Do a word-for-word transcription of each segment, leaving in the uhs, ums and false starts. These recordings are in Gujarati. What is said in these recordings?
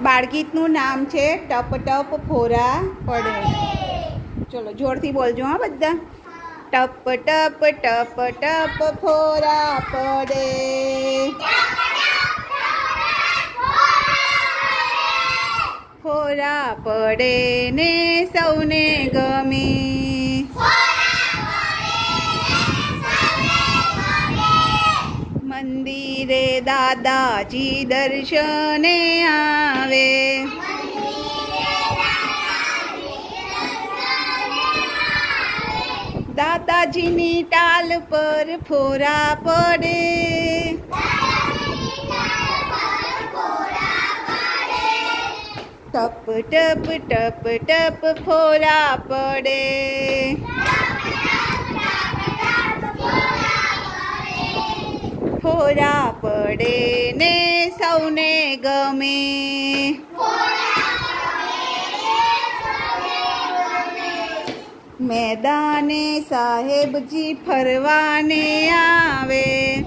બાળગીતનું નામ છે ટપ ટપ ફોરા પડે. ચલો જોરથી બોલજો હા બધા. ટપ ટપ ટપ ટપ ફોરા પડે, ફોરા પડે ને સૌને ગમે, મંદિરે દાદાજી દર્શને આવે, દાદાજીની ટાલ પર ફોરા પડે, ટપ ટપ ટપ ટપ ફોરા પડે, ફોરા પડે ને સૌને ગમે, મેદાને સાહેબજી ફરવાને આવે,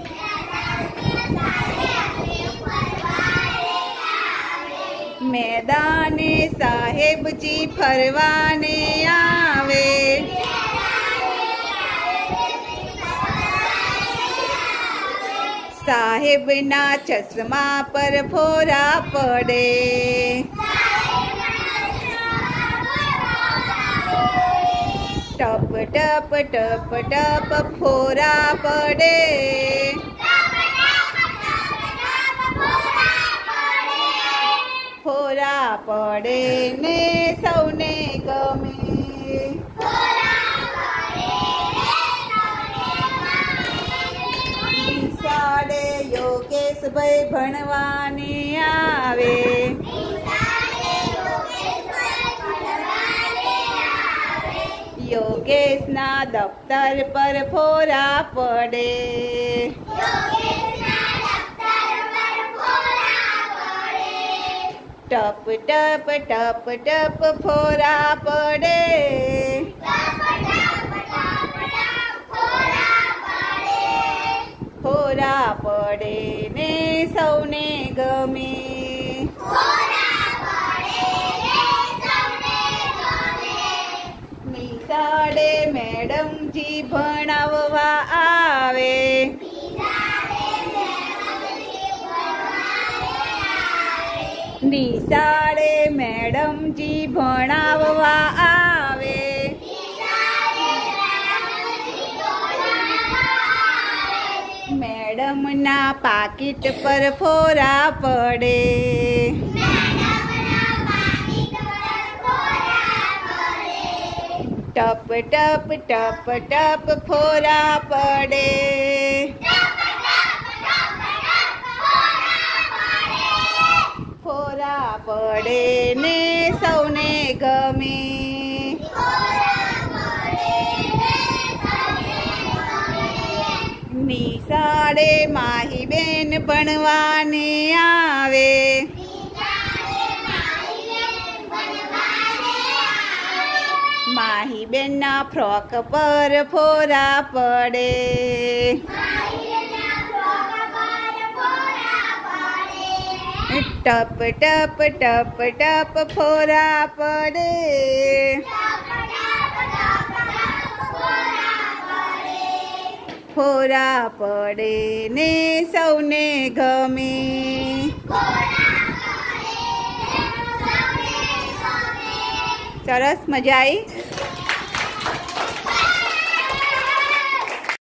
મેદાને સાહેબજી ફરવાને આવે, સાહેબના ચશ્મા પર ફોરા પડે, ટપ ટપ ટપ ટપ ફોરા પડે, ફોરા પડે ને સૌને ગમે, નિશાળે યોગેશભાઈ ભણવાને આવે, યોગેશના દફતર પર ફોરા પડે, ટપ ટપ ટપ ટપ ફોરા પડે, ફોરા પડે ને સૌને ગમે, નિશાળે મેડમજી ભણાવવા આવે, નિશાળે મેડમજી ભણાવવા આવે, મેડમના પાકીટ પર ફોરા પડે, ટપ ટપ ટપ ટપ ફોરા પડે, ફોરા પડે ને સૌને ગમે, નિશાળે માહીબેન ભણવાને આવે, માહીબેનના ફ્રોક પર ફોરા પડે, ટપ ટપ ટપ ટપ ફોરા પડે, ફોરા પડે ને સૌને ગમે. સરસ, મજા આવી.